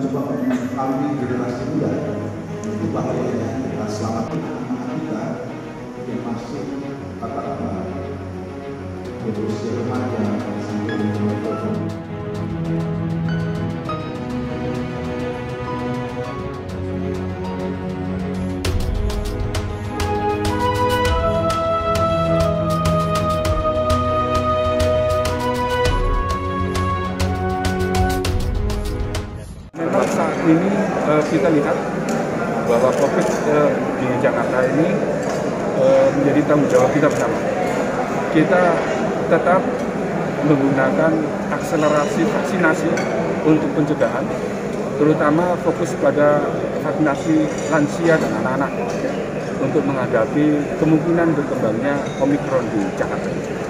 mencoba melalui generasi muda, itu bahayanya kita selamatkan anak-anak kita yang masuk katakanlah berusia remaja sampai remaja. Memang saat ini kita lihat bahwa COVID di Jakarta ini menjadi tanggung jawab kita bersama. Kita tetap menggunakan akselerasi vaksinasi untuk pencegahan, terutama fokus pada vaksinasi lansia dan anak-anak untuk menghadapi kemungkinan berkembangnya Omikron di Jakarta.